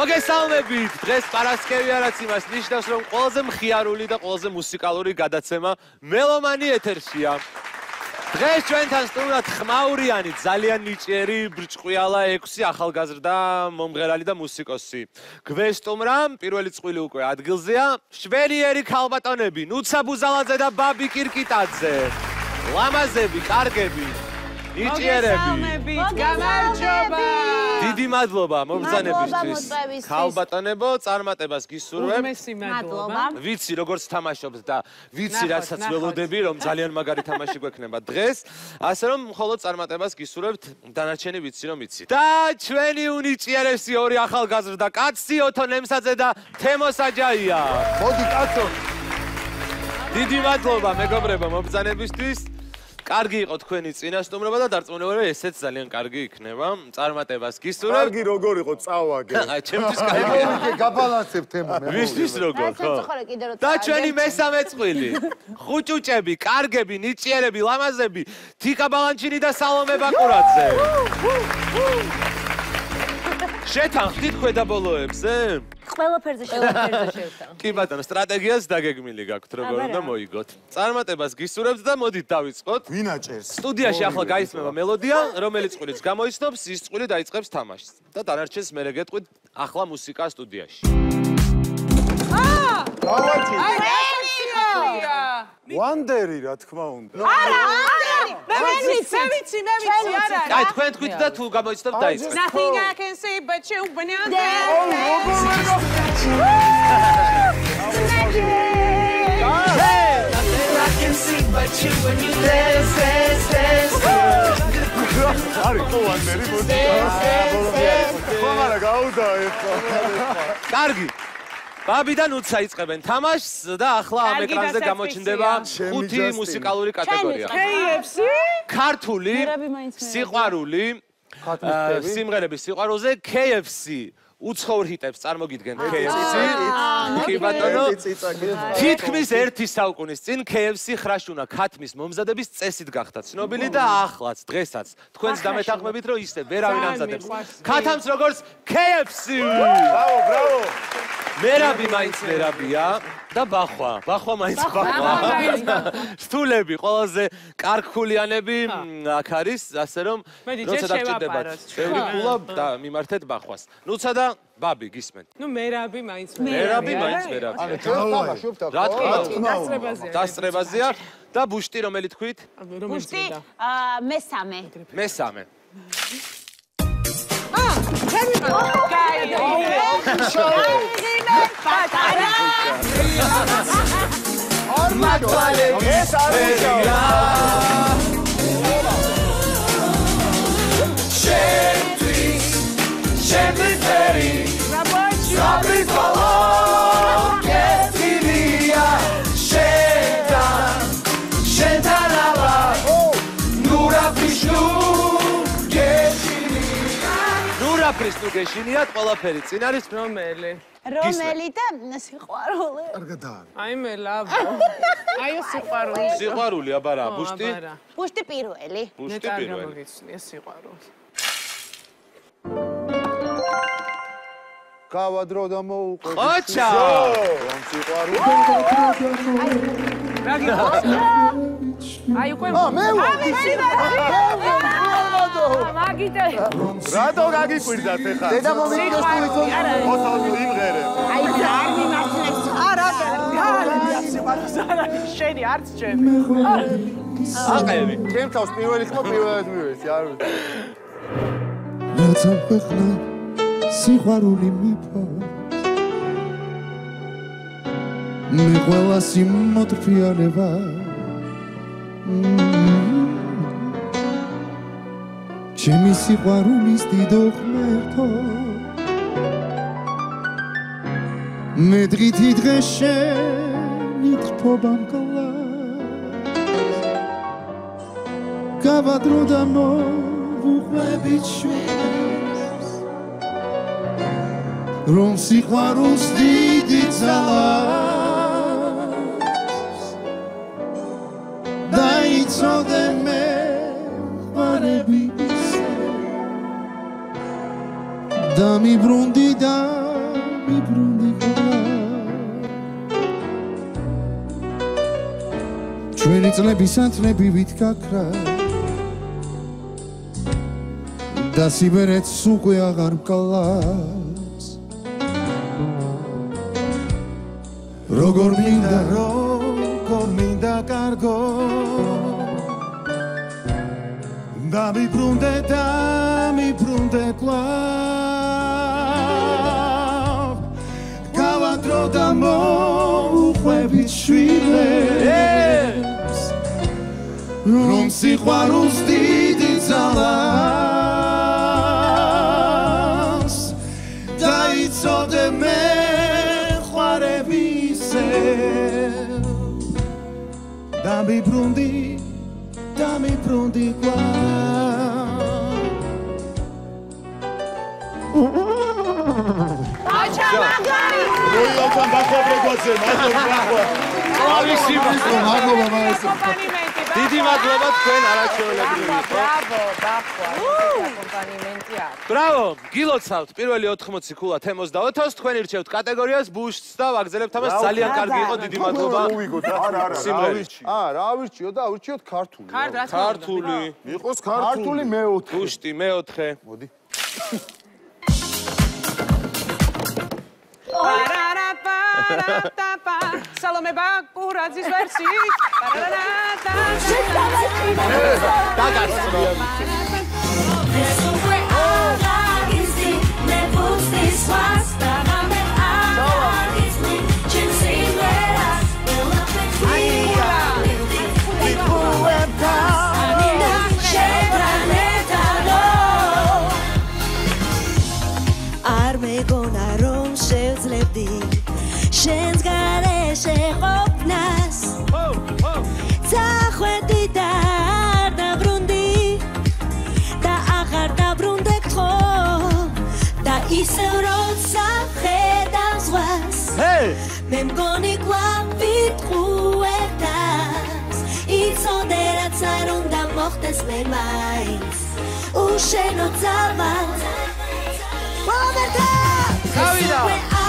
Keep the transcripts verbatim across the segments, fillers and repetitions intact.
მოგესალმებით. დღეს პარასკევია, რაც იმას ნიშნავს, რომ ყველაზე მხიარული და ყველაზე მუსიკალური გადაცემა მელომანი ეთერშია. დღეს ჩვენთან სტუმრად ხმაურიანი, ძალიან ნიჭიერი, ბრჭყვიალა ექვსი ახალგაზრდა მომღერალი და მუსიკოსი. გვესტუმრა, პირველი წყვილი უკვე ადგილზეა, შვერიერი ქალბატონები, ნუცა ბუზალაძე და ბაბი კირკიტაძე. ლამაზები, კარგები, ნიჭიერები. გამარჯობა. დიდი მადლობა მობრძანებისთვის. ქალბატონებო, წარმატებას გისურვებ. მადლობა. ვიცი როგორც თამაშობთ და ვიცი რასაც ველოდები რომ ძალიან მაგარი თამაში გვექნება დღეს, ასე რომ მხოლოდ წარმატებას გისურვებთ, დანარჩენი ვიცი რომ იცით. და ჩვენი უნიჭიერესი ორი ახალგაზრდა კაცი ოთო ნემსაძე და თემო საჯაია. მოდი კაცო. დიდი მადლობა მეგობრებო მობრძანებისთვის. კარგი იყო თქვენი წინასწომრობა და დარწმუნებული ესეც ძალიან კარგი იქნება. წარმატებას გისურვებ. კარგი როგორ იყო წავაგე. აი, ჩემთვის კარგია. გაბალანსებ თემა. ვისთვის როგორ, ხო? და ჩვენი მესამე წყვილი. ხუჭუჭები, კარგები, ნიჭიერები, ლამაზები, თიკა ბალანჩინი და სალომე ბაკურაძე. შეთანხმდით ქვედაბოლოებზე? ყველაფერზე შევხვდით. კი ბატონო, სტრატეგიას დაგეგმილი გაქვთ, როგორ უნდა მოიგოთ. წარმატებას გისურვებთ და მოდით დავიწყოთ. ვინ აჭერს? სტუდიაში ახლა გაისმება მელოდია, რომელიც წყვილიც გამოიცნობს, ის წყვილი დაიწყებს თამაშს. და დანარჩენს მერე გეტყვით ახლა მუსიკა სტუდიაში. აა! გავაჭი. აი, ვანდერი რა თქმა უნდა. არა, ვანდერი. მე ვიცი, მე ვიცი, მე ვიცი, არა. აი, თქვენ თქვით და თუ გამოიცნობთ დაიწყეთ. Nothing I can see but you when you're ო, there. როგორ არის ხო ვანდერი მოდი. ხომარა გაუდა ეხლა. კარგი. ბაბი და ნუცა იწყებენ თამაშს და ახლა ამ ეკრანზე გამოჩნდება ხუთი მუსიკალური კატეგორია. K F C? ქართული, სიყვარული, სიმღერების სიყვარულზე K F C. უცხოურ ჰიტებს წარმოგიდგენ K F C. კი ბატონო. თითქმის ერთი საუკუნის წინ K F C ხრაშუნა ქათმის მომზადების წესით გახდა ცნობილი და ახლაც დღესაც თქვენს დამეთანხმებით რომ ისე ვერავინ ამზადებს. ქათამს როგორც K F C. ბრავო, ბრავო. მერაბი მაინც მერაბია და ბახვა. ბახვა მაინც ბახვა. სტულები ყველაზე კარგხულიანები აქ არის, ასე რომ როცა დაგჭირდებათ ბევრი ფულა და მიმართეთ ბახვას. ნუცა და ბაბი გისმენთ. ნუ მერაბი მაინც მერაბი მაინც მერაბი. ანუ თამაშობთ რა თქმა უნდა. დასწრებაზეა. დასწრებაზეა და ბუშტი რომელი თქვით? ბუშტი მესამე. მესამე. აა, ჩემი კაი. პატარა. ორმატვალე ეს არის შენთვის შენფერი საბრის ბალო კეთილია შენთან შენთან ალა ნურა პრიშნუ გეშინია ნურა პრიშნუ გეშინიათ ყველაფერი წინ არის რომელი? რომელი და სიყვარული. კარგადაა. აი მე ლაბო. აიო სიყვარული. სიყვარული აბა რა ბუშტი? ბუშტი პირველი. ბუშტი პირველი. მოგიცნია სიყვარული. გავადრო და მოუყვე. ხოჩა! რომ სიყვარული. რა გიყავს? აი უკვე ა მე ვარ. მაგიტე. რატო გაგიკვირდათ ეხლა? დედა მომიგდეს თუ იცო. ოთო იმღერე. აი არ მიმართლებს. არა, არა, შენი არც ჩემი. აყევი. ჩემ თავს პირველი ხმა პირველად მივეცი, არ ვიცი. რაც ამხნა სიყვარული მიფას მე ყველა სიმოტრფიანება ჩემი სიყვარულის დიდო ღმერთო მე დღითი დღეს შენი თრფობა მკლავს გავადრო და მოვუყვებით შვენს რომ სიყვარულს დიდი ძალას დაიცოდე მე ხმარების და მიბრუნდი და ჩვენი წლების ათნებივით გაქრა და სიბერეთს უკვე აღარ მკლავს როგორ მინდა როგორ მინდა კარგო დამიბრუნდე დამიბრუნდე კვლავ გავადრო და მოუყვებით შვილებს რომ სიყვარულს დიდი ძალას დაიცოდე მე ხვარებისებ დამიბრუნდი დამიბრუნდი მოიალთან დახობრებაზე, მადლობა ნახვა. ავისი მადლობა მაესტრო. დიდი მადლობა თქვენ არაჩვეულებრივი იყო. ბრავო, დახვა. აკომპანიმენტი აქვს. ბრავო, გილოცავთ პირველი ოთხმოცი ქულა თემოს და ოთოს თქვენ ირჩევთ კატეგორიას ბუშტს და ვაგზელებთ ამას ძალიან კარგი იყო დიდი მადლობა. უიგოთ, არა, არა, სიმღერით. აა, რა ავირჩიო და ავირჩიოთ ქართული. ქართული. იყოს ქართული მეოთხე. ბუშტი მეოთხე. მოდი. პარარაპარატაპა სალომე ბაკურაძის ვერსი დაგასწრო შენს გარეშე ყოფნას წახვედი და არ დაბრუნდი და აღარ დაბრუნდე გთხოვ და ისევ როცა ხედავს ზღვას მე მგონი კვლავ ვიტყუებ თავს იცოდე რაც არ უნდა მოხდეს მე მაინც უშენო ძალად გავიდა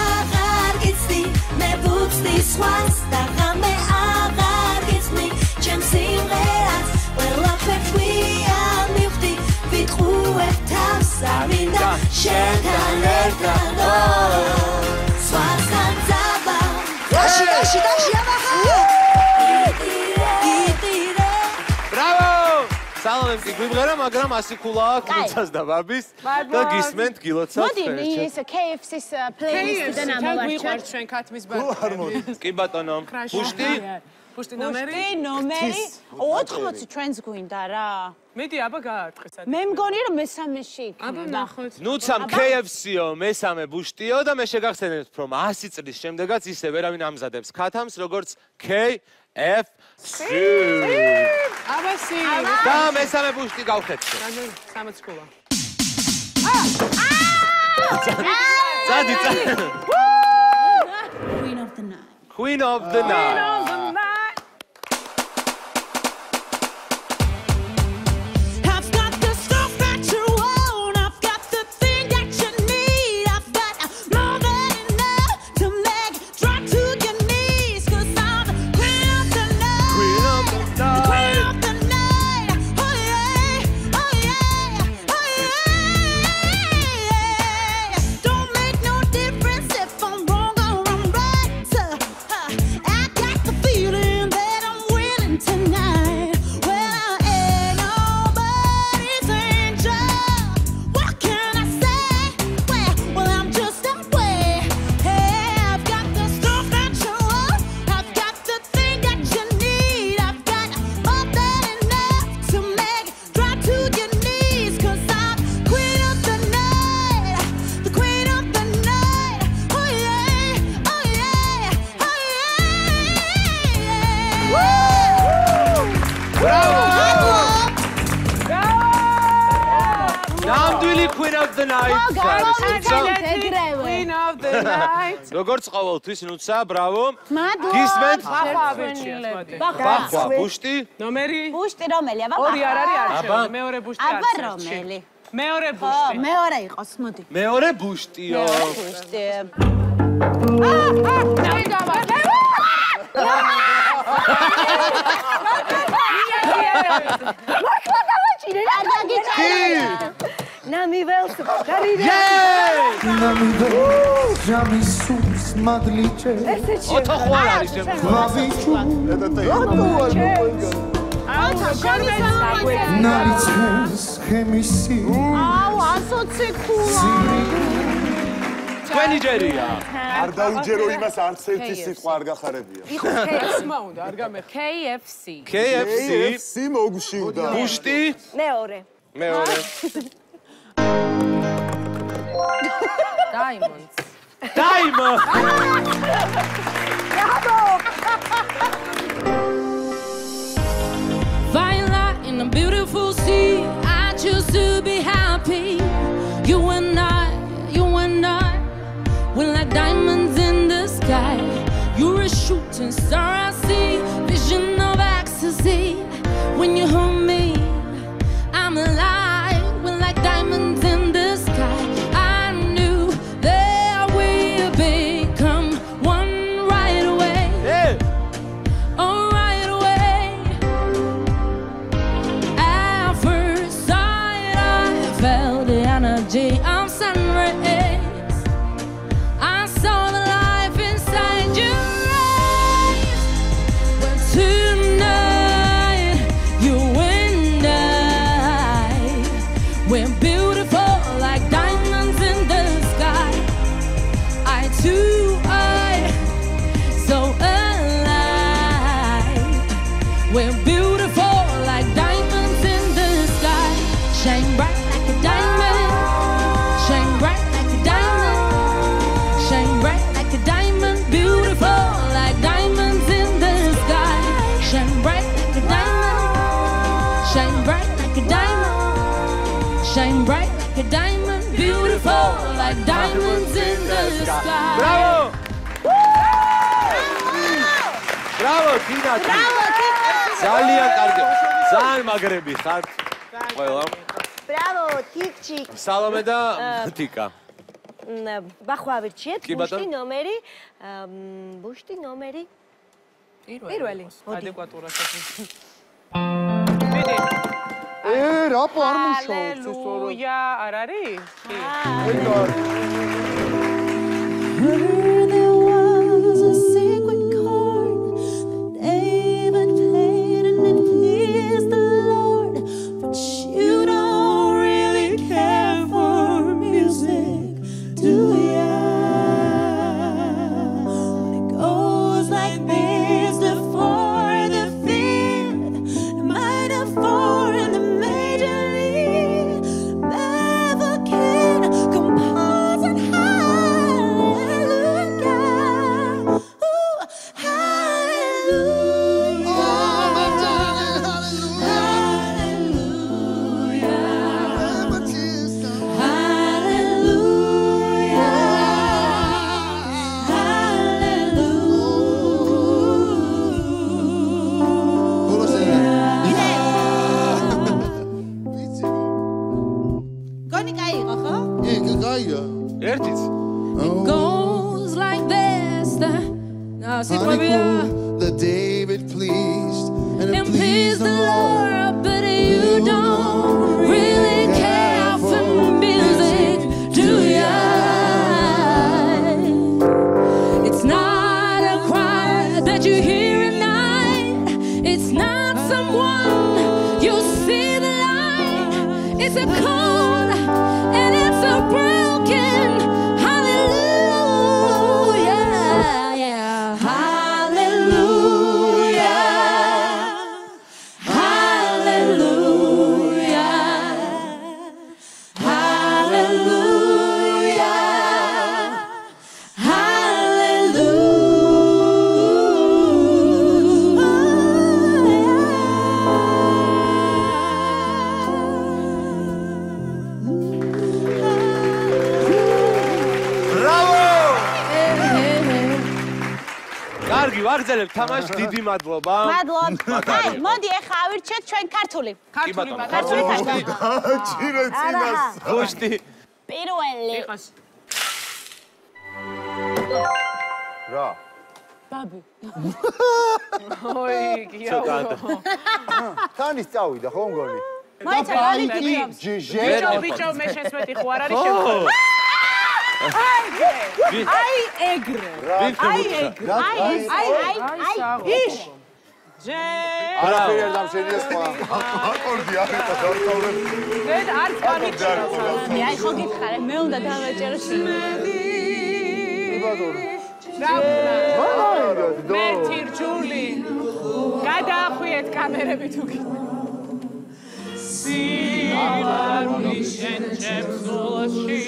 მე ბუცდი სხვას და ღამე აღარ გიცნი ჩემს სიმღერას ყველაფერს გვიან მივხვდი ვიტყუებ თავს არ მინდა შენთან ერთად სხვასთან ძაბა დაში დაში დაში აბახა ბრავო სალომემ კი გვიმღერა მაგრამ ასი ქულა აქვს გილოცას და ბაბის და გისმენთ გილოცას მოდი ის კეიფსის პლეილისტიდან ამოვარჩევთ ჩვენ ქათმის ბარკები კი ბატონო ბუშტი ბუშტი ნომერი ნომერი ოთხმოცი ჩვენს გვინდა რა მეტი აბა გაარტყეს მე მგონი რომ მესამეში აბა ნახოთ ნუცამ კეიფსიო მესამე ბუშტიო და მე შეგახსენებთ რომ ასი წლის შემდეგაც ისე ვერავინ ამზადებს ქათამს როგორც K F C აბა სი და მესამე ბუშტი გავხეთე სამოც ქულა წადი წადი Queen of the night Queen of the night Queen of the night. Queen of the night. როგორც ყოველთვის, ნუცა, ბრავო. მადლობა. გისმენთ? ბახვა ავირჩიეთ. ბახვა, ბუშტი. ნომერი? ბუშტი რომელი? აბა. ორი არ არის არჩეული. მეორე ბუშტი არის. აბა რომელი? მეორე ბუშტი. მეორე იყოს, მოდი. მეორე ბუშტიო. ბუშტი. აა, აა, დაიგავა. ნამი ველს გარიდე ნამი ველს ჯამი სულს მადლიჩე ოთხ ხვალ არის შემდგომ ვავიჩუ ნარიცეს ხემისი აუ ასოცი ქულა თქვენი ჯერია არ დაუჯერო იმას არც ერთი სიტყვა არ გახარებია K F C K F C სი მოგშივდა ბუშტი მეორე მეორე Diamonds Diamond Violet in a beautiful sea. I choose to be happy. You and I, you and I, we're like diamonds in the sky. You're a shooting star I see, vision of ecstasy. When you hold me, I'm alive. We're like diamonds in the sky. I knew that we'd become one right away. Yeah. Oh, right away. At first sight, I felt the energy of sun rays. I saw the life inside your eyes. But tonight, you and I, we're beautiful like diamonds in the sky. I too, I, so alive. We're beautiful like diamonds in the sky. Shine bright like a diamond. Shine bright like a diamond. Shine bright like a diamond. Beautiful like diamonds in the sky. Shine bright like a diamond. Shine bright like a diamond. Shine bright like a diamond. Beautiful like diamonds in the sky. Bravo! Bravo, Tina! ბრავო ძალიან კარგი. ძალიან მაგრები ხართ. ყველა. ბრავო ტიკჩიკ სალომე და თიკა. ბახვავირჩიეთ კი, ბატონო. ბუშტი ნომერი ამ, ბუშტი ნომერი პირველი ადეკვატურად ე რაპო არ მუშაობს ეს ორი ალელუია არ არის? კი There was a secret chord that David played and it pleased the Lord. But you don't really care for music, do ya? When it goes like this, the fourth, the fifth, the minor four and the major league, never can compose and hallelujah. Ooh, hallelujah. გონი кайიღო ხო? ე გაია ერთიც. Goes like this. The, no, სიტყვებია. the David pleased and it And please the Lord, but you don't really care for music, do ya? It's not a cry that you hear at night. It's not someone you see the light. It's a cold and it's a broken hallelujah. Yeah. Hallelujah. Hallelujah. Hallelujah. Bravo! კარგი, ვაგრძელებ თამაშს, დიდი მადლობა. მადლობა. აი, მოდი ახლა ავირჩიეთ ჩვენ ქართული. კი ბატონო, ქართული ქართული ქართული. ჭირე წინას ბუშტი. პირველი იყოს. რა ბაბი. ოი, გიაო. თანის წავიდა ხო მგონი? მაიცა ბაიკი, ჯიჟე. ბიჭო, ბიჭო, მე შესმეთი ხო არ არის შემო. აი ეგრე. აი ეგრე. აი აი აი აი ის. ჯე. არაფერი არ დამშენია სხვა. აკორდი არის და დავწავლებ. მე არ გამიჩნევ. აი ხო გითხარე, მე უნდა დავაჭერო შემედი. მე თირჩული. გადაახვიეთ კამერები თუ კი. სიყვარული შენ ჩემს გულში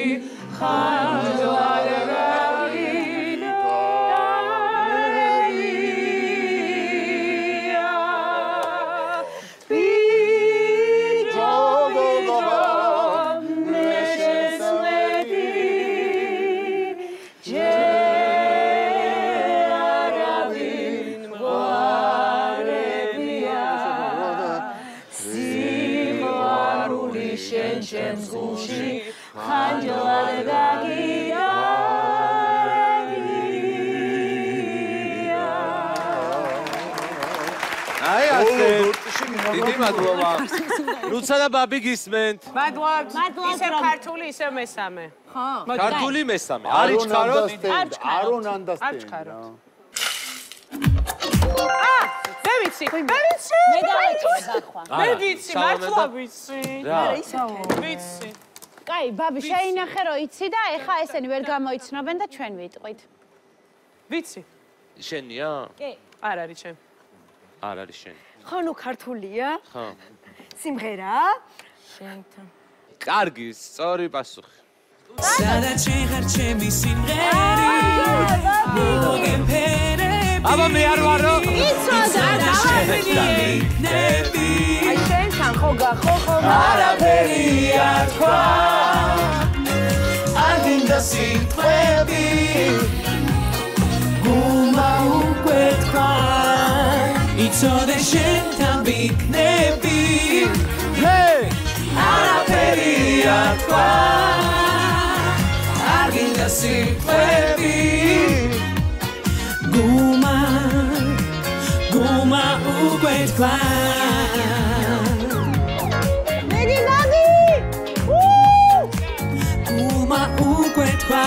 დიდი მადლობა. ნუცა და ბაბი გისმენთ. მადლობთ. ისე ქართული, ისე მესამე. ხო. ქართული მესამე. არის ჩქაროთ? არ უნდასტენდ. არ ჩქაროთ. აა, მე ვიცი. მე ვიცი. მე დავაჭერე დახვა. მე ვიცი, მართლა ვიცი. რა? ვიცი. კაი, ბაბი, შეინახე რომ იცი და ეხა ესენი ვერ გამოიცნობენ და ჩვენ ვიტყვით. ვიცი. შენია? კი. არ არის შენ. არ არის შენი. ხო, ნუ ქართულია? ხო. სიმღერა? შენთან. კარგი, სწორი პასუხი. სადაც შეხარ ჩემი სიმღერი მოგემფერები აბა მე არ ვარო? იცოდა ნები აი შენთან ხო გახო ხო არაფერია თქვა არ მინდა სიტყვები გუმა უკვე თქვა იცოდე შენთან ვიქნები არაფერია თქვა არ მინდა სიტყვები გუმა გუმა უკვე თქვა მეგი მაგი გუმა უკვე თქვა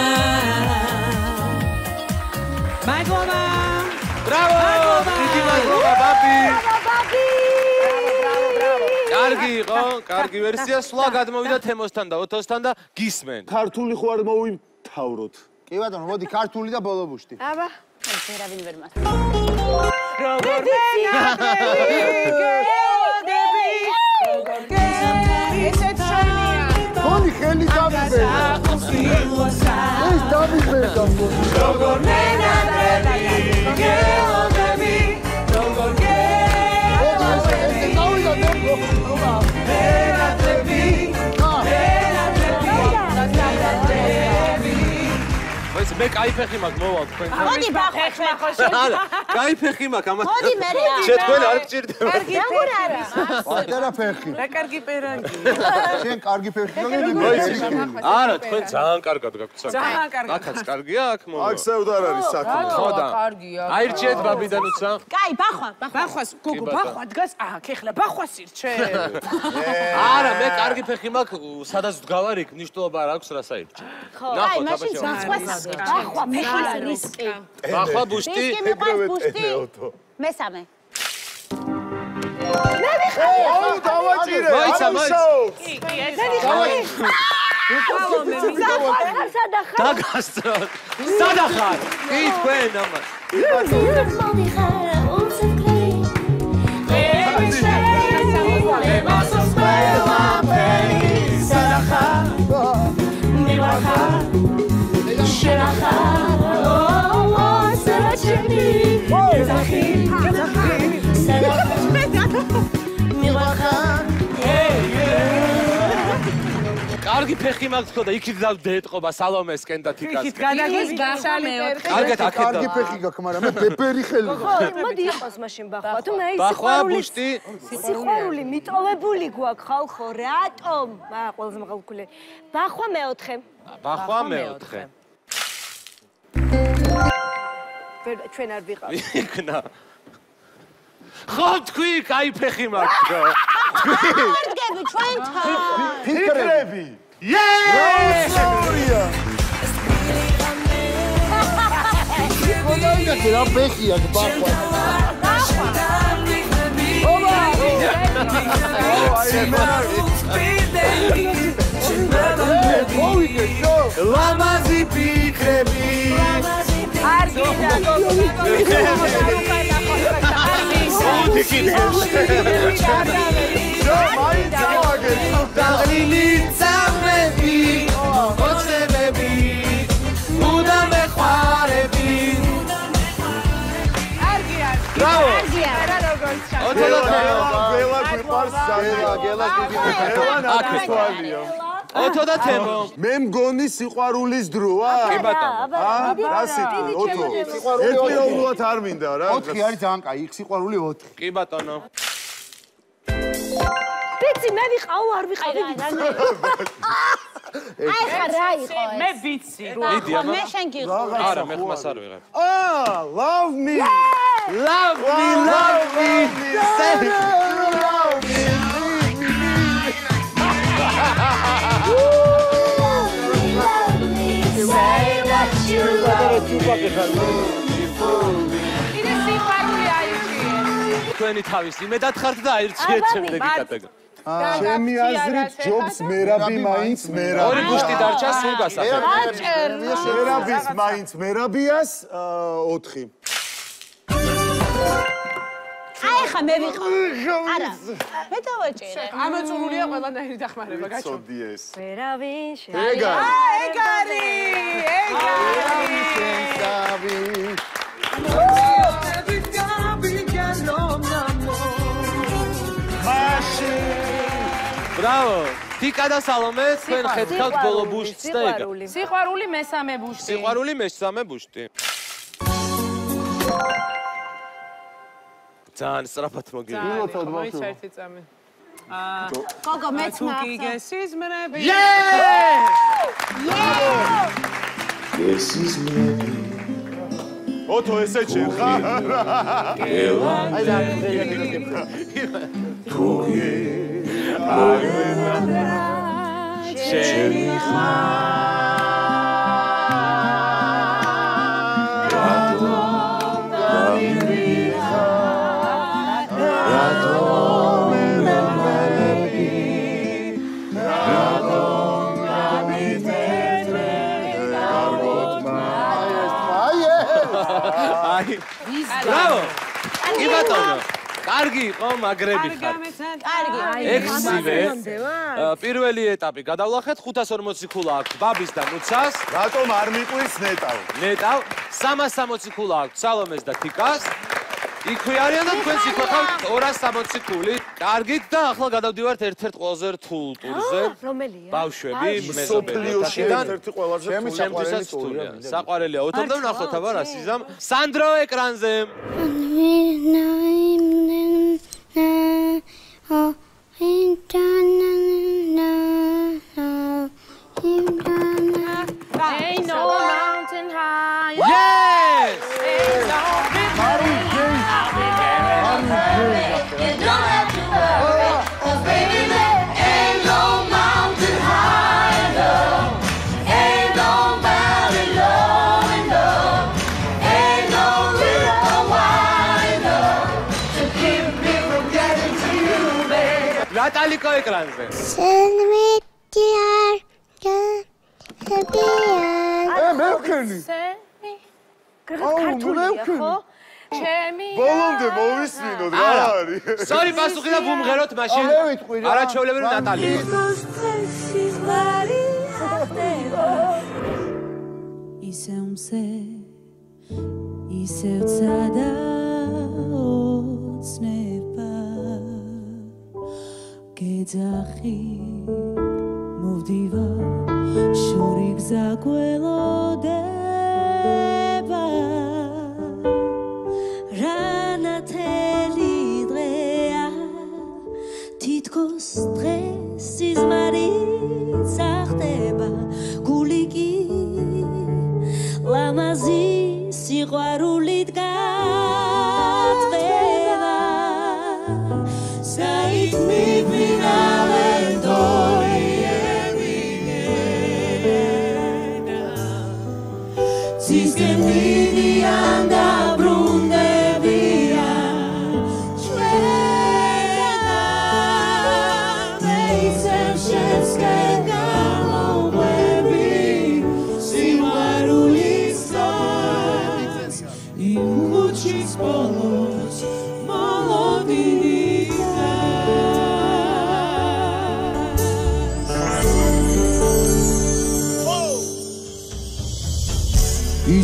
მადლობა. ბრავო! დიდი მადლობა, ბაბი! კარგი იყო, კარგი ვერსია, სვლა გადმოვიდა თემოსთან და ოთოსთან და გისმენ. ქართული ხო არ მოვიმთავროთ. კი ბატონო, მოდი ქართული და ბოლობუშტი. აბა ვერავინ ვერ მას. როგორ მენადები, გეოდები, როგორ გეოდები, ესეც შენია. ხონი ხელი დამიბე. ეს დამიბე და როგორ მენადები, გეოდები, როგორ მე კაი ფეხი მაქვს მოვალ თქვენთან. მოდი ბახვა ხო არა, კაი ფეხი მაქვს ამას. მოდი მე რა. შეთქვენ არ გჭირდება. როგორ არის? პატარა ფეხი. რა კარგი პერანგი. შენ კარგი ფეხი გაგები. არა, თქვენ ძალიან კარგად გაქვთ საქმე. ძალიან კარგი. აქაც კარგია, აქ მოვა. აქ სევდა არ არის საქმე. ხო და. კარგია. აირჩიეთ ბაბიდან უცა. კაი, ბახვა, ბახვა. ბახვას, გოგო, ბახვა დგას აქ, ეხლა ბახვას ირჩე. არა, მე კარგი ფეხი მაქვს, სადაც ვდგავარ იქ, მნიშვნელობა არ აქვს რა საერთო. ხო, კაი, მაშინ ბახვას. ბახვა, ფეხის რისკი. ბახვა ბუშტი. რისკი მიყვარს ბუშტი. მესამე. აუ დავაჭირე. მოიცა, მოიცა. კი, კი, ეს. დაგასწრო. სადახარ? კი თქვენ ამას. კარგი ფეხი მაქვს ხო და იქით დავდეთყობა სალომესკენ და თიკასკენ. იქით გადაგეს ბახვა მეოთხე. კარგად აქეთ. კარგი ფეხი გაქვს, მაგრამ მე ბებერი ხელი. ხო, მოდი იყოს მაშინ ბახვა. თუ მე ის ბახვა ბუშტი. სიყვარული მიტოვებული გვაქვს ხალხო, რატომ? ა, ყველაზე მაღალქული. ბახვა მეოთხე. ბახვა მეოთხე. ჩვენ არ ვიყავ. იქნა. ხო, თქვი, კაი ფეხი მაქვს. ვარდგები ჩვენთან. ფიქრები. იეე! გონაიგე რა ფეხია ბახვა. ლამაზი ფიქრები. არ გინდა დაღლილი წამები, ოცნებები, უნდა მეხვარები. Bravo! გელა გელა გვიყვარს გელა გელა გელა ოთო და თემო. მე მგონი სიყვარულის დროა? კი ბატონო. აა? რა სიტყვი? ოთო. ერთპიროვნულად არ მინდა რა. ოთხი არის ძალიან კაი, იქ სიყვარული ოთხი. კი ბატონო. ვიცი, მე ვიყავ, არ ვიყავ. აი ხა რა იყო ეს? მე ვიცი. ლიდია, მე შენ გიყო. არა, მე ხმას არ ვიღებ. აა, love me. Love me, love me. Love me. კიდე სიყვარული აიჭიე. თქვენი თავის იმედად ხართ და აირჩიეთ შემდეგი კატეგორია. ჩემი აზრით ჯობს მერაბი მაინც მერაბი. ორი ბუშტი დარჩა სულ გასახებ. მერაბის მაინც მერაბიას ოთხი. აი ხა მე ვიყავ. არა. მე დავაჭერე. ამოწურულია ყველანაირი დახმარება, გაჩვენ. ცოდი ეს. ვერავინ ეგა. ეგარი, ეგარი. ბრავო. თიკა და სალომე, თქვენ ხედავთ ბოლო ბუშტს და ეგა. სიყვარული მესამე ბუშტი. სიყვარული მესამე ბუშტი. ძალიან სწრაფად მოგიგო. მოიცერთი წამი. აა გოგო მეც თუ მაგ. გიგესიზმრები. ოთო ესე ჩენ ხარ? აი რა შენი Bravo! კი ბატონო. კარგი იყო, მაგრები ხარ. კარგი. ექვსივე. პირველი ეტაპი გადავლახეთ, ხუთას ორმოცი ქულა აქვს ბაბის და მუცას. რატომ არ მიყვის ნეტავ? ნეტავ, სამას სამოცი ქულა აქვს სალომეს და თიკას. იქვე არიან და თქვენც იქვე ხართ ორას სამოცი ქული. კარგით და ახლა გადავდივართ ერთ-ერთ ყველაზე რთულ ტურზე. რომელია? ბავშვები, მეზობელი. სოფლიოში ერთ-ერთი ყველაზე რთული ჩემთვისაც რთულია. საყვარელია ოთო და ვნახოთ აბა რა სიზამ. სანდრო ეკრანზე. Ain't no mountain high. Yes! Ain't no big ნატალიკო ეკრანზე. ე მე ვქენი. ქართულია ხო? ჩემი ბოლომდე მოვისმინოთ რა არის. სწორი პასუხი და ვუმღეროთ მაშინ. არაჩვეულებრივი ნატალიკო. ისე უმსე ისე ცადა ოცნება გეძახი მოვდივა შორი გზა გველოდება რანათელი დღეა თითქოს დღეს სიზმარიც ახდება გული კი ლამაზი სიყვარული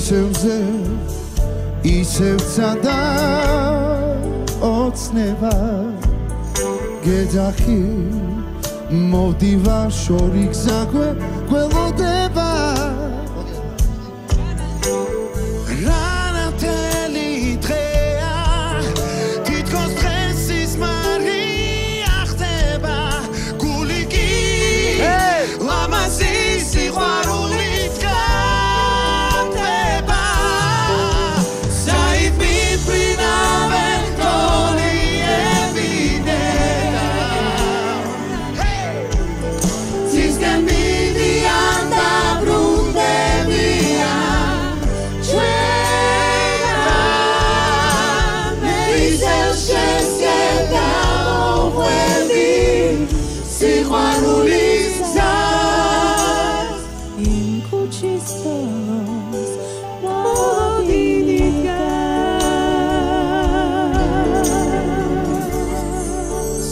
ისევ ზე ისევ ცადა ოცნება გეძახი მოვდივარ შორი გზა გველოდება რანათელი დღეა თითქოს დღესის მარია ხდება გული კი ლამაზი სიყვარულით გამდება საით მიფრინავენ თოლიებინენა ცისკენ მიდიან და ბრუნდებიან ჩვენა მე ისევ შენსკენ გამოვხვევდი სიყვარულის გზას იმ ქუჩის ბოლოს მოვიდი დგას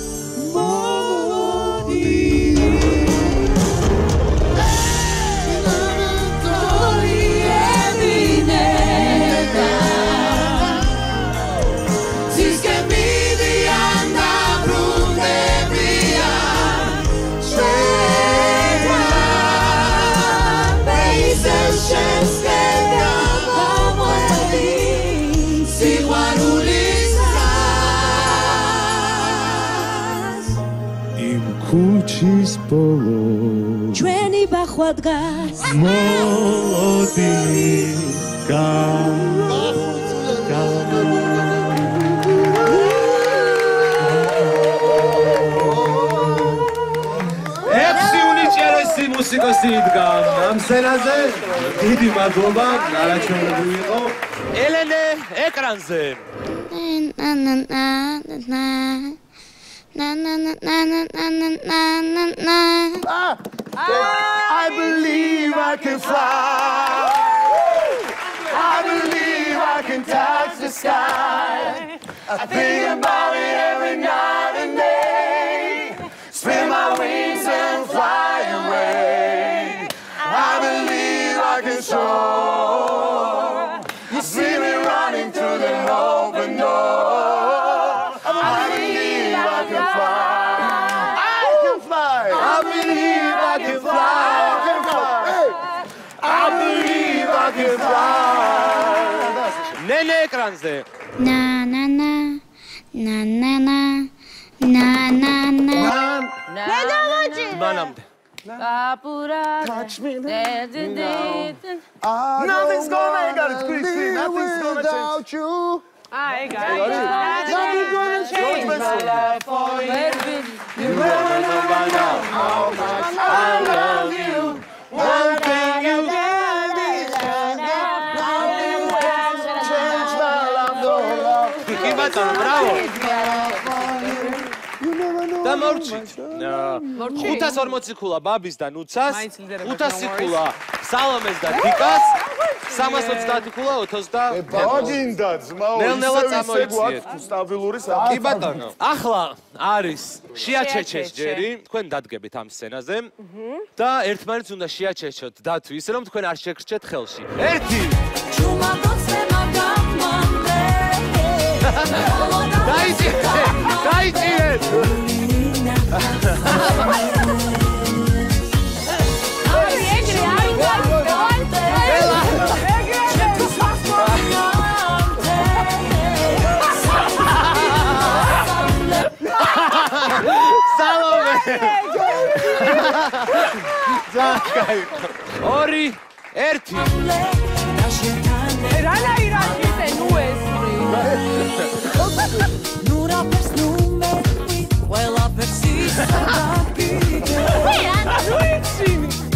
მოვიდი თოლიებინენა ცისკენ მიდიან და ბრუნდებიან ჩვენა მე ისევ შენსკენ გამოვხვევდი სიყვარულის გზას იმ ქუჩის ბოლოს ჩვენი ბახვა დგას მოდი გამ ექვსი უნიჭერესი მუსიკოსი იდგა ამ სცენაზე. დიდი მადლობა, არაჩვენებული იყო. ელენე ეკრანზე. Na na na na na na na na na na na na na na. I believe I can fly. I believe I can touch the sky. I think about it every night and day. Spread my wings and fly away. I believe I can soar. You see me running through the open door. I believe I can fly. I can fly. I believe I can fly. I can fly. I believe I can fly. ნენე ეკრანზე. Na na na na na na na na na. მე დავაჭირე. მანამდე. Touch me. Nothing's gonna change. Nothing's gonna change. Without you. აი ეგა. Nothing's gonna change my life for you. You never know by now how much I love you. One thing you gave me is nothing will change my love for love. კი ბატონო, ბრავო. და მორჩით. ხუთას ორმოცი ქულა ბაბის და ნუცას, ხუთასი ქულა სალომეს და დიკას, სამას ოცდაათი ქულა ოთოს და ბაგინდა ძმაო, ნელ-ნელა ისევ წამოიციეთ. გვაქვს სტაბილური კი საფრთხე. ბატონო. ახლა არის შეაჩეჩეს ჯერი, თქვენ დადგებით ამ სცენაზე და ერთმანეთს უნდა შეაჩეჩოთ დათვი ისე რომ თქვენ არ შეგრჩეთ ხელში. ერთი. დაიჭირეთ, დაიჭირეთ. სალომე. ძაკაი. ორი, ერთი. რანაირად ისე ნუ ეს. ნურაფერს ნუმერი ყველაფერს ისაბიჯე ვიცი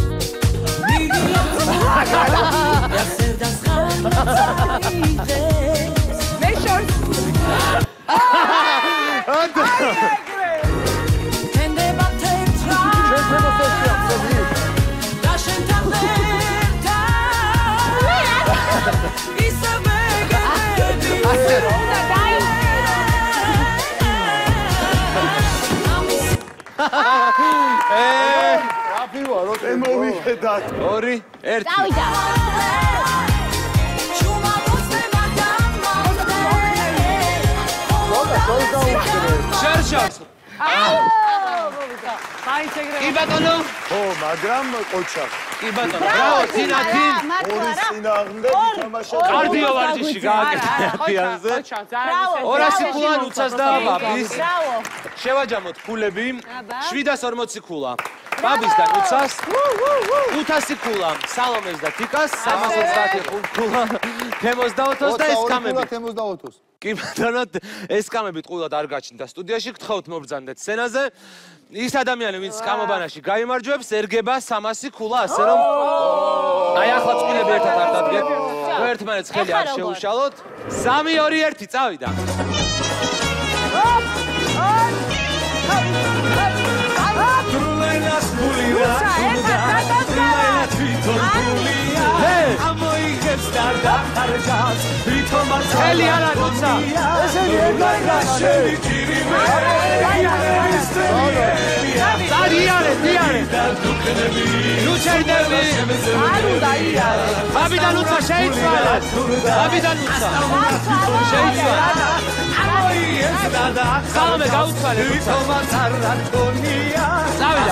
მე შორს აფივა რო ემოვიხედათ. ორი, ერთი. დავიდა. შერშავს. მაინც ეგრევე. კი ბატონო. ო, მაგრამ ყოჩა. კი ბატონო. ბრავო, თინათი. ორი წინააღმდეგ ითამაშა. კარდიო ვარჯიში გააკეთე ათიანზე. ორასი ქულა ნუცას და ბაბის. ბრავო. შევაჯამოთ ქულები. შვიდას ორმოცი ქულა. ბაბის და ნუცას. ხუთასი ქულა სალომეს და თიკას. სამას ოცდაათი ქულა თემოს და ოთოს და ესკამები. თემოს და ოთოს. კი ბატონო, ესკამებით ყვილად არ გაჩნდა სტუდიაში. გთხოვთ მობრძანდეთ სცენაზე. ის ადამიანი, ვინც სკამობანაში გაიმარჯვებს, ერგება სამასი ქულა, ასე რომ აი ახლა წყვილები ერთად არ დადგეთ. ერთმანეთს ხელი არ შეუშალოთ. სამი ორი ერთი წავიდა. ხელი არა ნუცა. დიარე, დიარე. ნუ ჩერდები. არ უნდა იარე. ბაბი და ნუცა შეიცვალა. ბაბი და ნუცა. შეიცვალა. სალომე გაუცვალე ნუცა. წავიდა.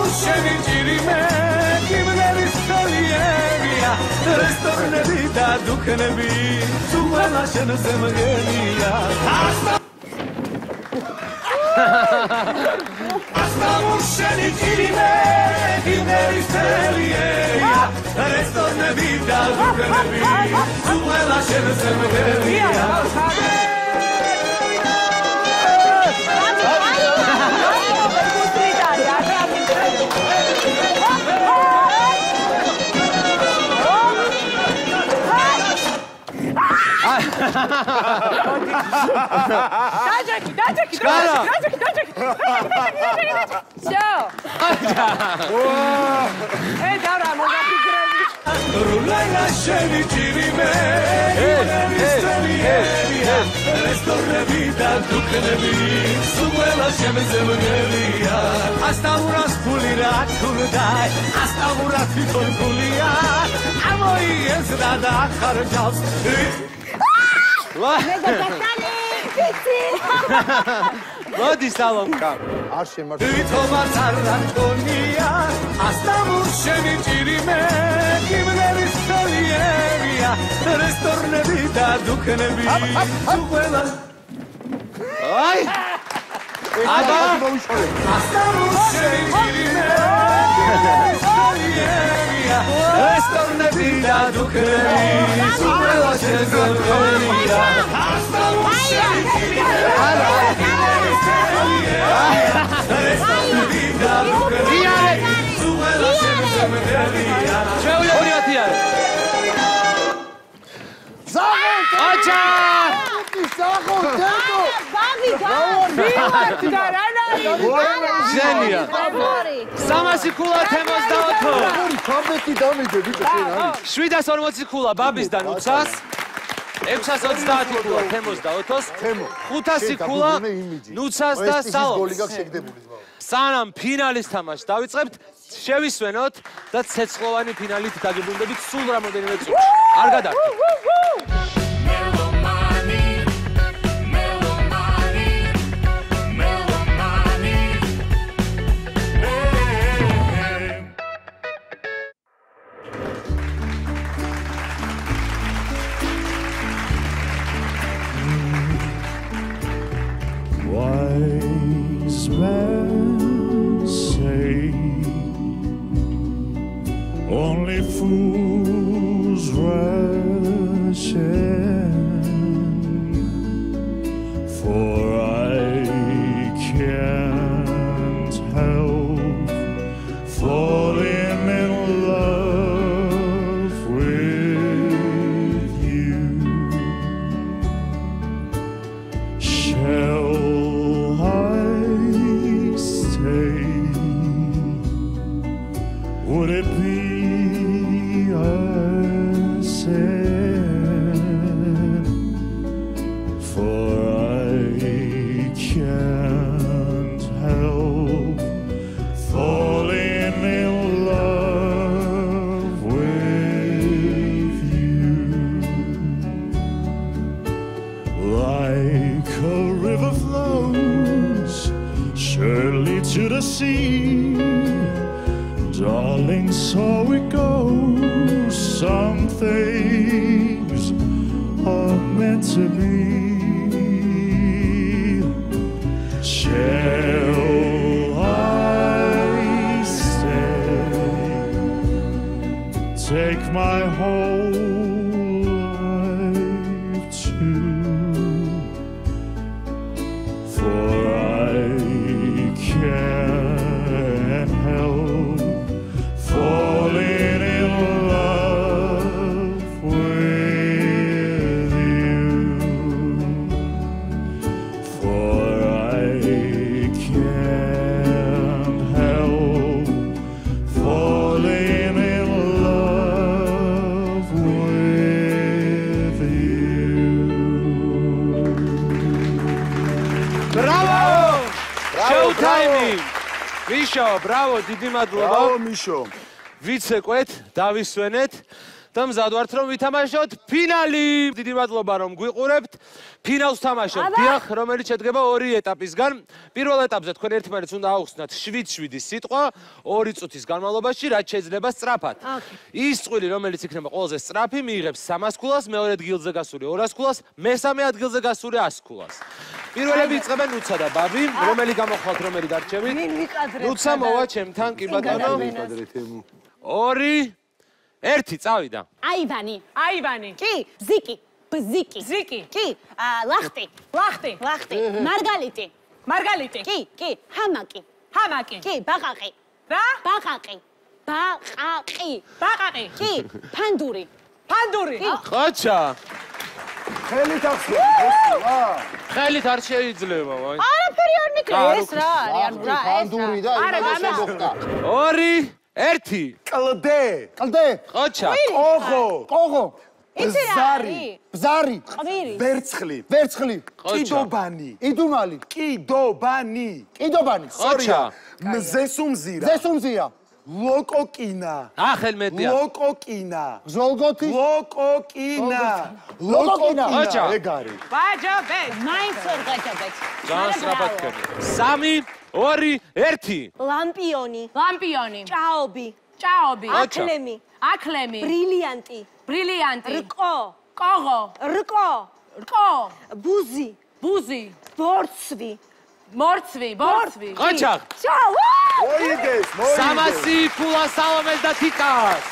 რესტორნები და დუქნები თუ ყველა შენზე მგენია ასტამუშენი ჭირიმე იმერის თელია რესტორნები და დუქნები თუ ყველა შენზე მგენია დაჯექი, დაჯექი, დაჯექი, დაჯექი. შო. ე დარა მოგაფიქრები. რულაინა შენი ჭირიმე რესტორნები და დუქნები სულ შემზე მგელია ასტაურას ფული რა თუნდაი ასტაურა თვითონ ფულია ამოიეზრა და ხარჯავს მოდი სალომკა. არ შემართ. თვითონაც არ რაკონია ასტამურ შენი ჭირიმე კიმნერის სოლიერია რესტორნები და დუქნები თუ ყველა აი აბა ასტამურ შენი ჭირიმე კიმნერის სოლიერია რესტორნები და დუქნები თუ ყველა შეზღუდულია ასტამურ შენი ჭირიმე სამასი ქულა თემოს და ოთო. თამბეთი დამიდე ბიჭო შენ არის. შვიდას ორმოცი ქულა ბაბის და ნუცას. ექვსას ოცდაათი ქულა თემოს და ოთოს. ხუთასი ქულა ნუცას და სალომეს. გოლი გაქვს შეგდებული ძმაო. სანამ ფინალის თამაშს დავიწყებთ, შევისვენოთ და ცეცხლოვანი ფინალით დაგიბრუნდებით სულ რამოდენიმე წუთში. არ გადარჩით. Wise men say only fools rush in, for I can't help falling in love with you. Shall would it be a sin? For I can't help falling in love with you. Like a river the sea. Darling, so it goes. Some things are meant to be. Shall I stay? Take my whole life too, for I can't help falling in love with you, for I can't help falling in love with you. Bravo! Showtime! Misho, bravo, დიდი მადლობა. ბრავო მიშო. ვიცეკვეთ, დავისვენეთ და მზად ვართ რომ ვითამაშოთ ფინალი. დიდი მადლობა რომ გვიყურებთ. ფინალს თამაშობთ. დიახ, რომელიც შედგება ორი ეტაპისგან. პირველ ეტაპზე თქვენ ერთმანეთს უნდა აუხსნათ შვიდ შვიდი სიტყვა ორი წუთის განმავლობაში, რაც შეიძლება სწრაფად. ის წყვილი, რომელიც იქნება ყველაზე სწრაფი, მიიღებს სამას ქულას, მეორე ადგილზე გასული ორას ქულას, მესამე ადგილზე გასული ას ქულას. პირველები იწყებენ ნუცა და ბაბი, რომელი გამოხვალთ, რომელი დარჩებით? ნუცა მოვა ჩემთან, კი ბატონო. ორი, ერთი, წავიდა. აივანი. აივანი. კი, ზიკი. ბზიკი. ზიკი. კი, ლახტი. ლახტი. ლახტი. მარგალიტი. მარგალიტი. კი, კი, ჰამაკი. ჰამაკი. კი, ბაყაყი. რა? ბაყაყი. ბაყაყი. ბაყაყი. კი, ფანდური. ფანდური. ხოჩა. ხელით ახსნა. ხელით არ შეიძლება, ვაი. არაფერი არ მიკრა, ეს რა არის? ანუ რა, ეს ფანდური და იმას მოხდა. ორი, ერთი. კლდე. კლდე. ხოჩა. ოღო. ყოღო. იცი რა ბზარი. არის? ბზარი. ყვირი. ვერცხლი. ვერცხლი. კიდობანი. იდუმალი. კიდობანი. კიდობანი. ხოჩა. მზესუმზირა. ზესუმზია. ლოკოკინა. ახელ მეტია. ლოკოკინა. ზოლგოთი. ლოკოკინა. ლოკოკინა. ხოჩა. ეგ არის. ვაჯობე. მაინც ვერ გაჭაბეთ. ძალიან სწრაფად ხდება. სამი, ორი, ერთი. ლამპიონი, ლამპიონი. ჭაობი, ჭაობი. აკლემი, აკლემი. ბრილიანტი, ბრილიანტი. რკო, ყოღო. რკო, რკო. ბუზი, ბუზი. ბორცვი. მორცვი, ბორცვი. ხოჩა. ჭაუ! მოიგეს, მოიგეს. სამასი ქულა სალომეს და თიკას.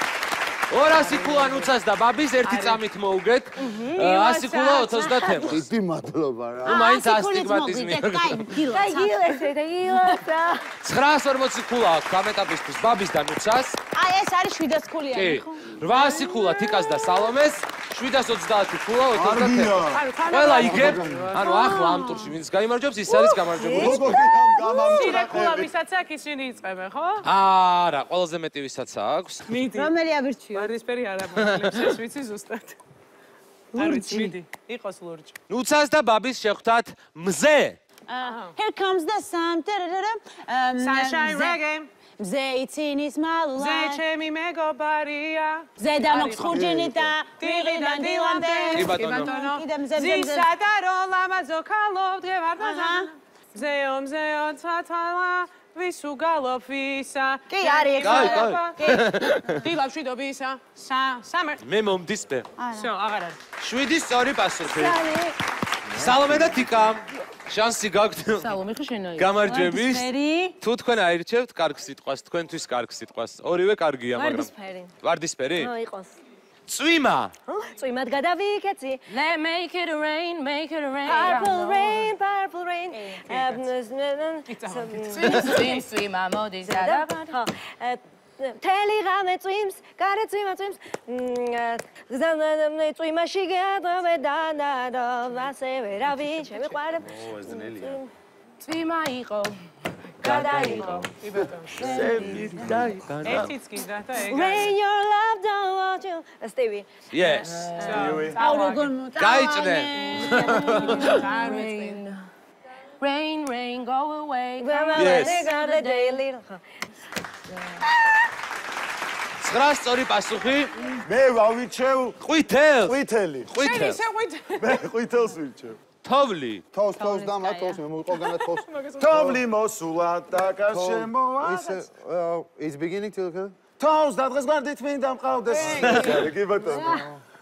ორასი ქულა ნუცას და ბაბის ერთი წამით მოუგეთ. ასი ქულა ოცდაათ ემს. დიდი მადლობა რა. ნუ მაინც ასტიგმატიზმი. დაიგილესე, დაიგილესე. ცხრაას ორმოცი ქულა აქვს ამ ეტაპისთვის ბაბის და ნუცას. აი ეს არის შვიდას ქულიანი, კი. ხო? რვაასი ქულა თიკას და სალომეს. შვიდას ოცდაათი ქულა ოცდაათ ემს. არგია. ყველა იგებ. ანუ ახლა ამ ტურში ვინც გაიმარჯვებს, ის არის გამარჯვებული. ლოკოკინამ სირე გამამწრა. ქულა ვისაც აქვს ისინი იწყებენ, ხო? არა, ყველაზე მეტი ვისაც აქვს. მიდი. რომელი ავირჩიო? ვარდისფერი არ ამოკლებს, ეს ვიცი ზუსტად. ლურჯი. მიდი, იყოს ლურჯი. ნუცას და ბაბის შეხვდათ მზე. Here comes the sun. Sunshine reggae. მზე ცინის მალულა. ზე ჩემი მეგობარია. მზე დამოხურჯინი და დილიდან დილამდე. კი ბატონო. კიდე მზე მზე. ზისა და როლამა ზოქალობ დღევარდაზა. მზეო მზეო ცათალა ვის უგალობ ვისა. კი არის ეს. კაი, კაი. დილა შვიდობისა. სამერ. მე მომდისპე. всё, აღარ არის. შვიდი სწორი პასუხი. სალომე და თიკა. შანსი გაქვთ. სალომე ხო შენაი. გამარჯვების. თუ თქვენ აირჩევთ კარგ სიტყვას, თქვენთვის კარგ სიტყვას. ორივე კარგია, მაგრამ ვარდისფერი. ვარდისფერი? ო, იყოს. წვიმა. წვიმად გადავიქეცი. Let make it rain, make it rain. Purple rain, purple rain. წვიმს, წვიმა მოდის და ხო. თელი ღამე წვიმს, გარე წვიმა წვიმს. ზამნამე წვიმაში გადავე დანადო, ასევე რავი, შემიყვარებ. წვიმა იყო. გადაიყო. ერთიც კი და და ეგ. Rain your love don't want you. Stevie. Yes. აუ როგორ მოწა. გაიწნე. Rain. Rain, rain, go away. Yes. ცხრა სწორი პასუხი. მე ვავირჩევ ყვითელ. ყვითელი. ყვითელ. შენ ისე ყვითელი. მე ყვითელს ვირჩევ. თოვლი. თოვს, თოვს დამა, თოვს, მე მოიყო განა თოვს. თოვლი მოსულა და გარშემოა. It's beginning to look. თოვს და დღეს გვერდით მინდა მყავდეს. კი ბატონო.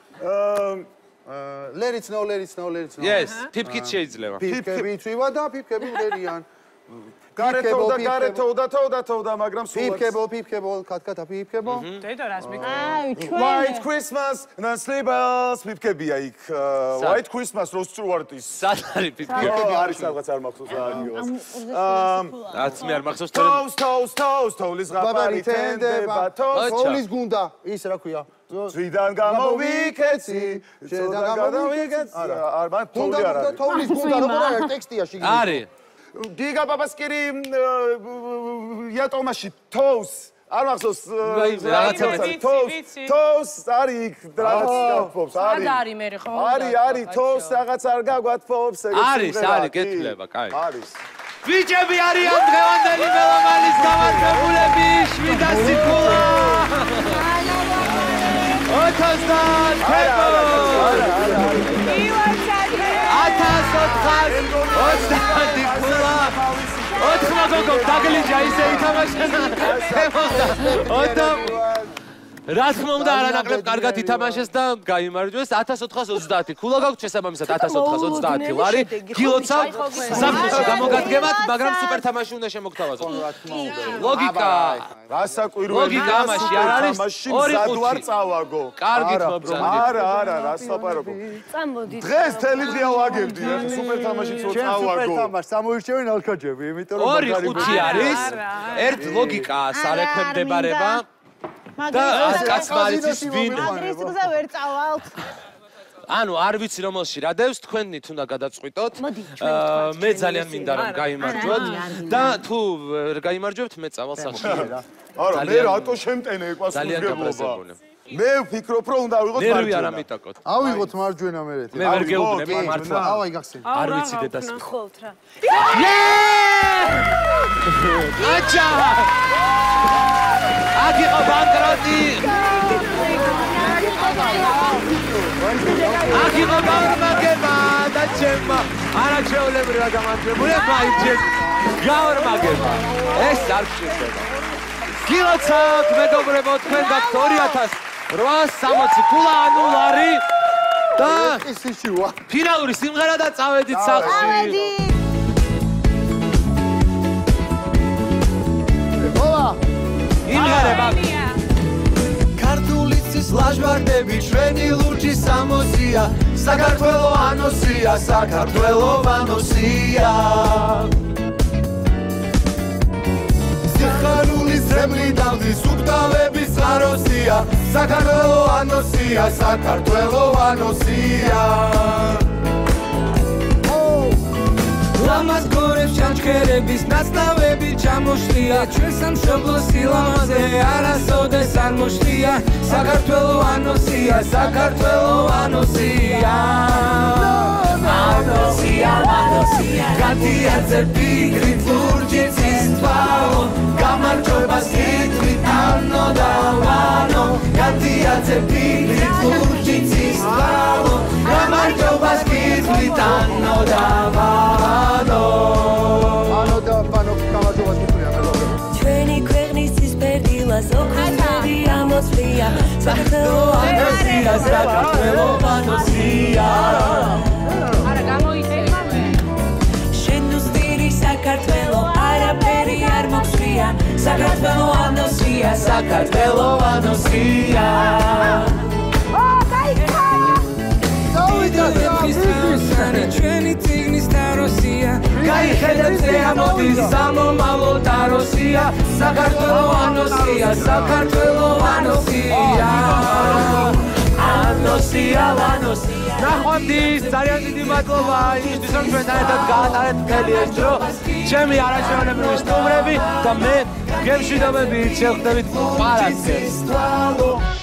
Let it snow, let it snow, let it snow. Yes, ფიფქით შეიძლება. ფიფქები წვივა და ფიფქები მღერიან. გარეთო და გარეთო და თო და თო და მაგრამ სულ ფიფქებო, ფიფქებო, კატკატა ფიფქებო. დედო რას მიგო? აი, ჩვენ. White Christmas, და sleepers, ფიფქებია იქ. White Christmas რო სტუარტის. სად არის ფიფქი? არის რაღაც არ მახსოვს რა არის. რაც მე არ მახსოვს თორემ თოვს, თოვს, თოვს, თოვლის ღაფარი თენდება, თოვს. თოვლის გუნდა, ის რა ქვია? ზვიდან გამოვიქეცი, შედან გამოვიქეცი. არა, არ მან თოვლი არ არის. თოვლის გუნდა როგორ არის ტექსტია შიგნით? არის. გიგა ბაბასკირი იატომაში თოვს არ მახსოვს თოვს თოვს არის იქ რაღაც გაფობს არის არის მე ხო არის არის თოვს რაღაც არ გაგვათფობს არის არის გეთვლება კაი არის ბიჭები არიან დღევანდელი მელომანის გამარჯვებულები შვიდასი კულა ოთხასთან თებო ათას ოთხას ოცდაათი კულა ოთხმა გოგო დაგლიჯა ისე ითამაშენა ოთამ რა თქმა უნდა არანაკლებ კარგად ითამაშეს და გაიმარჯვეს ათას ოთხას ოცდაათი კულა გაქვს შესაბამისად ათას ოთხას ოცდაათი ლარი გილოცავ საფრთხეში გამოგადგებათ მაგრამ სუპერ თამაში უნდა შემოგთავაზოთ ლოგიკა რასაკვირველი ლოგიკა ამაში არ არის ორი ხუთი წავაგო კარგით მობრძანდი არა არა რას ლაპარაკობ წამოდი დღეს თელი დღე ავაგებდი რა სუპერ თამაშიც რო წავაგო სუპერ თამაში სამოირჩევენ ალქაჯები იმიტომ რომ ორი ხუთი არის ერთ ლოგიკაა სარექვემდებარება და კაცმა არის ის ვინ ის გზა ვერ წავალთ. ანუ არ ვიცი რომელში რადევს თქვენით უნდა გადაწყვიტოთ მე ძალიან მინდა რომ გაიმარჯვოთ და თუ გაიმარჯვებთ მე წავალ სახლში არა მე რატო შემტენე ეკვასურგებლობა მე ვფიქრობ რომ უნდა ვიღოთ მარჯვენა ნერვი არ ამიტაკოთ ავიღოთ მარჯვენა მე მე ვერ გეუბნები მართლა ავაი გახსენ არ ვიცი დედას ნახავთ რა აჩა აგიყო ბანკროტი აგიყო ბანკროტება და ჩემმა არაჩვეულებრივი გამარჯვებულება იჩეს გაორმაგება ეს არ შეიძლება გილოცავთ მეგობრებო თქვენ გაქვთ ორი ათას რვაას სამოცი კულა ანუ ლარი და ისიშივა ფინალური სიმღერა და წავედით სახლში იმღერება ქართული ცის ლაჟვარდები ჩვენი ლურჯი სამოსია საქართველო ანოსია საქართველო ანოსია სიხარულის ზემლი დამდის უკტავების წყაროსია საქართველო ანოსია საქართველო ანოსია ლამაზ გორებს ჩანჩქერების ნაცნავები ჩამოშლია ჩვენ სამშობლოს სილამაზე არასოდეს არ მოშლია საქართველო ანოსია საქართველო ანოსია ანოსია ანოსია გათიაძე ფიქრით ლურჯიც ისთვალო გამარჯვებას გითვლით ანო და ვანო გათიაძე ფიქრით ლურჯიც ისთვალო გამარჯვებას გითვლით ანო და ვანო ანო და ვანო გამარჯვებას გითვლით ჩვენი ქვეყნის ცისფერდილას ოქროსები ამოსვლია საქართველო ანოსია საქართველო ანოსია არა გამოიწევა შენ უსტირი საქართველო არაფერი არ მოხსნია საქართველო ანოსია საქართველო ანოსია ჩვენი ციგნის თაროსია გაიხედეთ ზეამოდის სამომავლო თაროსია საქართველო ანოსია საქართველო ანოსია ანოსია ანოსია ნახვამდის ძალიან დიდი მადლობა იმისთვის რომ ჩვენთან ერთად გაატარეთ მთელი ეს დრო ჩემი არაჩვეულებრივი სტუმრები და მე გემშვიდობებით შევხვდებით პარასკევს